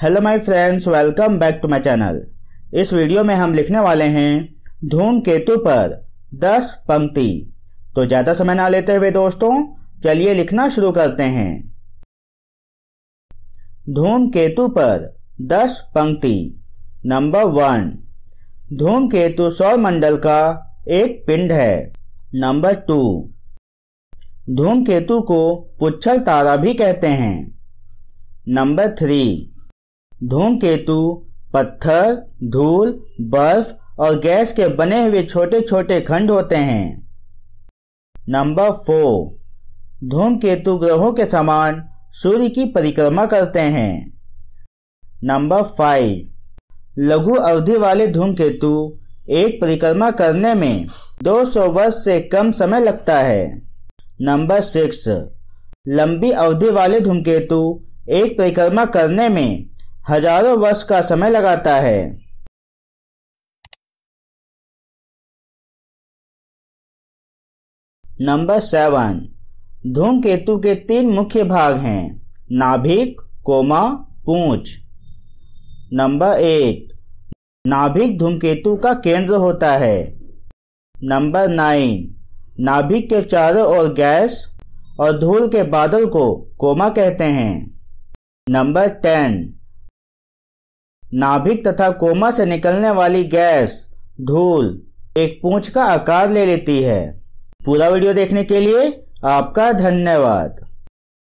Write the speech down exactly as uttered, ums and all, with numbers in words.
Hello my friends, welcome back to my channel. इस video में हम लिखने वाले हैं धूमकेतु पर दस पंक्ति। तो ज़्यादा समय ना लेते हुए दोस्तों, चलिए लिखना शुरू करते हैं। धूमकेतु पर दस पंक्ति। नंबर वन, धूमकेतु सौरमंडल का एक पिंड है। नंबर टू, धूमकेतु को पुच्छल तारा भी कहते हैं। नंबर थ्री, धूमकेतु पत्थर, धूल, बर्फ और गैस के बने हुए छोटे छोटे खंड होते हैं। नंबर फोर, धूमकेतु ग्रहों के समान सूर्य की परिक्रमा करते हैं। नंबर फाइव, लघु अवधि वाले धूमकेतु एक परिक्रमा करने में दो सौ वर्ष से कम समय लगता है। नंबर सिक्स, लंबी अवधि वाले धूमकेतु एक परिक्रमा करने में हजारों वर्ष का समय लगाता है। नंबर सेवन, धूमकेतु के तीन मुख्य भाग हैं, नाभिक, कोमा, पूंछ। नंबर एट, नाभिक धूमकेतु का केंद्र होता है। नंबर नाइन, नाभिक के चारों ओर गैस और धूल के बादल को कोमा कहते हैं। नंबर टेन, नाभिक तथा कोमा से निकलने वाली गैस, धूल एक पूंछ का आकार ले लेती है। पूरा वीडियो देखने के लिए आपका धन्यवाद।